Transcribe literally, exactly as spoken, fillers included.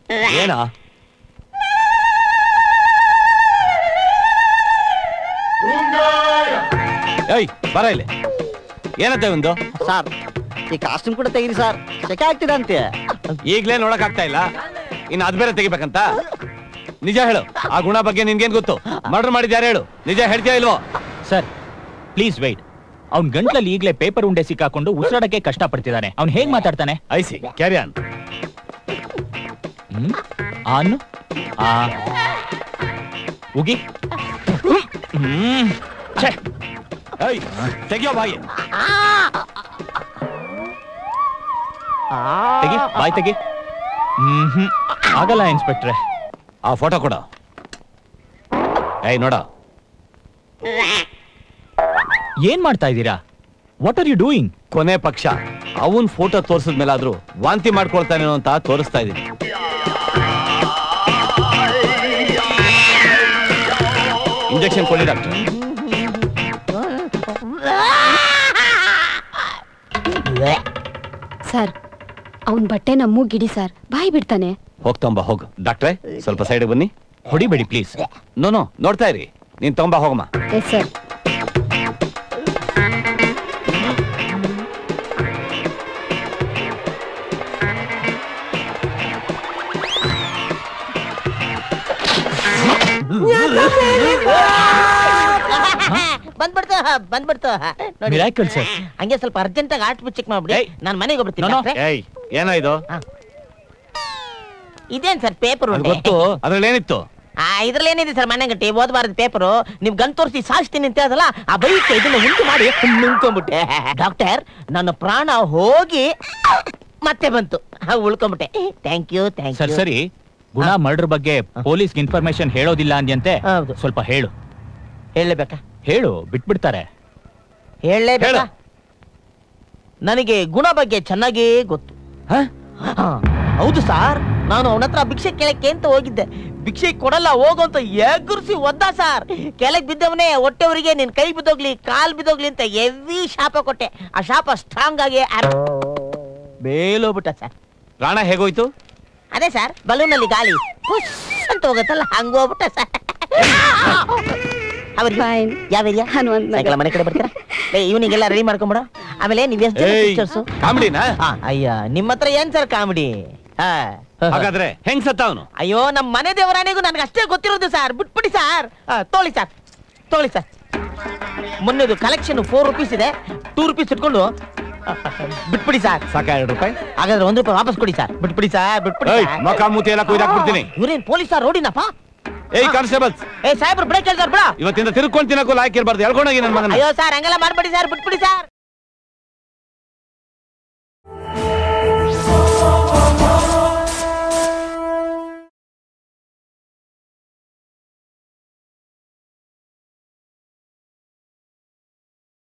ಏನಾ ಏಯ್ ಬರ ಇಲ್ಲಿ. ಏನಂತ ಒಂದು ಸರ್ ಈ ಕಾಸ್ಟ್ಯೂಮ್ ಕೂಡ ತೆಗೀರಿ ಸರ್, ಚೆಕ್ ಆಗ್ತಿದೆ ಅಂತೆ. ಈಗ್ಲೇ ನೋಡಕ್ ಆಗ್ತಾ ಇಲ್ಲ, ಇನ್ನು ಅದ್ ಬೇರೆ ತೆಗಿಬೇಕಂತ? ನಿಜ ಹೇಳು, ಆ ಗುಣ ಬಗ್ಗೆ ನಿನ್ಗೇನ್ ಗೊತ್ತು? ಮರ್ಡರ್ ಮಾಡಿದ್ಯಾರು ಹೇಳು, ನಿಜ ಹೇಳ್ತೀಯಾ ಇಲ್ವೋ? Sir please wait. ಅವ್ನ್ ಗಂಟ್ಲಲ್ಲಿ ಈಗಲೇ ಪೇಪರ್ ಉಂಡೆ ಸಿಕ್ಕಾಕೊಂಡು ಉಸಿರಾಡಕ್ಕೆ ಕಷ್ಟ ಪಡ್ತಿದ್ದಾನೆ. ಅವ್ನ್ ಹೇಗ್ ಮಾತಾಡ್ತಾನೆ? I see carry on. ಹ್ಮ್ ಆನ್ ಆ ಉಗಿ. ಹ್ಮ್ ಛೆ ಏಯ್ ತೆಗಿಯೋ ಬಾಯಿ. ತೆಗಿ ಬಾಯ್ ತೆಗಿ. ಹ್ಮ್ ಹ್ಮ್ ಆಗಲ್ಲ ಇನ್ಸ್ಪೆಕ್ಟ್ರೆ. ಆ ಫೋಟೋ ಕೊಡ. ಏಯ್ ನೋಡ. ಏನ್ ಮಾಡ್ತಾ ಇದ್ದೀರಾ? What are you doing? ಕೊನೆ ಪಕ್ಷ ಅವನ್ ಫೋಟೋ ತೋರ್ಸಿದ ಮೇಲಾದ್ರೂ ವಾಂತಿ ಮಾಡ್ಕೊಳ್ತಾನೇನೋ ಅಂತ ತೋರಿಸ್ತಾ ಇದೀನಿ. ಇಂಜೆಕ್ಷನ್ ಕೊಡಿ ಡಾಕ್ಟರ್. ಸರ್ ಅವನ್ ಬಟ್ಟೆನ ಮೂಗಿಡಿ ಸರ್, ಬಾಯಿ ಬಿಡ್ತಾನೆ. ಹೋಗ್ತಂಬ ಹೋಗ್. ಡಾಕ್ಟ್ರೆ ಸ್ವಲ್ಪ ಸೈಡ್ ಬನ್ನಿ. ಹೊಡಿಬೇಡಿ ಪ್ಲೀಸ್. ನೋ ನೋ ನೋಡ್ತಾ ಇರಿ. ನೀನ್ ತಗೊಂಬ ಹೋಗಮ್ಮ. Yes sir. ಬಂದ್ಬಿಡ್ತು ಬಂದ್ಬಿಡ್ತು ಮಿರಾಕಲ್ ಸರ್. ಹಂಗೆ ಸ್ವಲ್ಪ ಅರ್ಜೆಂಟ್ ಆಗಿ ಹಾರ್ಟ್ ಚೆಕ್ ಮಾಡ್ಬಿಡಿ, ನಾನು ಮನೆಗೆ ಹೋಗ್ಬಿಡ್ತೀನಿ. ಏಯ್ ಏನೋ ಇದು? ಇದೇನ್ ಸರ್ ಪೇಪರ್? ಗೊತ್ತು, ಅದ್ರಲ್ಲಿ ಏನಿತ್ತು? ಇದ್ರಲ್ಲಿ ಏನಿದೆ ಸರ್? ಮನೆ ಗಂಟೆ ಓದಬಾರದು ಪೇಪರು. ನಿಮ್ ಗನ್ ತೋರಿಸಿ ಸಾಯಿಸ್ತೀನಿ ಅಂತ ಹೇಳಲ್ಲ, ಆ ಬೈಕ್ ಇದನ್ನ ಉಂಟು ಮಾಡಿ ನುಂಗ್ಕೊಂಡ್ಬಿಟ್ಟೆ ಡಾಕ್ಟರ್. ನನ್ನ ಪ್ರಾಣ ಹೋಗಿ ಮತ್ತೆ ಬಂತು, ಉಳ್ಕೊಂಡ್ಬಿಟ್ಟೆ. Thank you thank sir you. ಸರಿ, ಗುಣ ಮರ್ಡರ್ ಬಗ್ಗೆ ಪೊಲೀಸ್ಗೆ ಇನ್ಫಾರ್ಮೇಶನ್ ಹೇಳೋದಿಲ್ಲ ಅಂದ್ಯಂತೆ. ಸ್ವಲ್ಪ ಹೇಳು. ಹೇಳಬೇಕಾ? ಹೇಳು, ಬಿಟ್ಬಿಡ್ತಾರೆ. ಹೇಳಲೇಬೇಕಾ? ನನಗೆ ಗುಣ ಬಗ್ಗೆ ಚೆನ್ನಾಗೇ ಗೊತ್ತು. ಹೌದು ಸಾರ್, ನಾನು ಅವನ ಹತ್ರ ಭಿಕ್ಷೆ ಕೇಳಕ್ಕೆ ಅಂತ ಹೋಗಿದ್ದೆ. ಭಿಕ್ಷೆ ಕೊಡಲ್ಲ ಹೋಗು ಅಂತ ಎಗುರ್ಸಿ ಒದ್ದ ಸಾರ್. ಕೆಳಗೆ ಬಿದ್ದವನೇ ಹೊಟ್ಟೆವರಿಗೆ ನಿನ್ ಕೈ ಬಿದ್ದೋಗ್ಲಿ ಕಾಲ್ ಬಿದ್ದೋಗ್ಲಿ ಅಂತ ಎವಿ ಶಾಪ ಕೊಟ್ಟೆ. ಆ ಶಾಪ ಸ್ಟ್ರಾಂಗ್ ಆಗಿ ಬೇಲೋಗ್ಬಿಟ್ಟ ಸರ್. ಪ್ರಾಣ ಹೇಗೋಯ್ತು? ಅದೇ ಸರ್, ಬಲೂನಲ್ಲಿ ಗಾಳಿ ಪುಷ್ ಅಂತ ಹೋಗುತ್ತಲ್ಲ, ಹಂಗೋಗ್ಬಿಟ್ಟ ಸರ್. ಯಾವ ಮನೆ ಕಡೆ ಬರ್ತೀರಾ? ಇವನಿಗೆಲ್ಲ ರೆಡಿ ಮಾಡ್ಕೊಂಬಿಡ. ಆಮೇಲೆ ನೀವ್ ಎಷ್ಟು ಜನ ಸಿಸ್ಟರ್ಸು? ಕಾಮಿಡಿನಾ? ಅಯ್ಯ ನಿಮ್ಮ ಹತ್ರ ಏನ್ ಸರ್ ಕಾಮಿಡಿ? ಹಾಗಾದ್ರೆ ಹೆಂಗ್ ಸತ್ತ ಅವನು? ಅಯ್ಯೋ ನಮ್ ಮನೆ ದೇವರಾಣಿಗೂ ನನ್ಗೆ ಅಷ್ಟೇ ಗೊತ್ತಿರೋದು ಸರ್. ಬಿಟ್ಬಿಡಿ ಸರ್. ತೋಳಿ ಸರ್, ತೋಳಿ ಸರ್. ಮೊನ್ನೆದು ಕಲೆಕ್ಷನ್ ಫೋರ್ ರುಪೀಸ್ ಇದೆ, ಟೂ ರುಪೀಸ್ ಇಟ್ಕೊಂಡು ಬಿಟ್ಬಿಡಿ ಸರ್. ಸಾಕ ಎರಡು ರೂಪಾಯಿ? ಹಾಗಾದ್ರೆ ಒಂದ್ ರೂಪಾಯಿ ವಾಪಸ್ ಕೊಡಿ ಸರ್. ಬಿಟ್ಬಿಡಿ ಸರ್, ಬಿಟ್ಬಿಡಿ. ಮಕ ಮೂತಿ ಎಲ್ಲ ಕುಯ್ದಾಕ್ಬಿಡ್ತೀನಿ. ಇವ್ರೇನ್ ಪೊಲೀಸ್ ರೋಡಿನಪ್ಪ? ಏಯ್ ಕಾನ್ಸ್ಟೇಬಲ್ಸ್, ಏ ಸಾಹೇಬ್ರು ಬ್ರೇಕ್ ಹೇಳ್ತಾರ ಬಿಡ. ಇವತ್ತಿಂದ ತಿರ್ಕೊಂಡು ತಿನ್ನಕ್ಕೂ ಲಾಯ್ಕ್ ಇರ್ಬಾರ್ದು. ಹೇಳ್ಕೊಂಡೋಗಿ ನನ್ನ ಮಗನ. ಅಯ್ಯೋ ಸರ್ ಹಂಗೆಲ್ಲ ಮಾಡ್ಬೇಡಿ ಸರ್, ಬಿಟ್ಬಿಡಿ ಸರ್.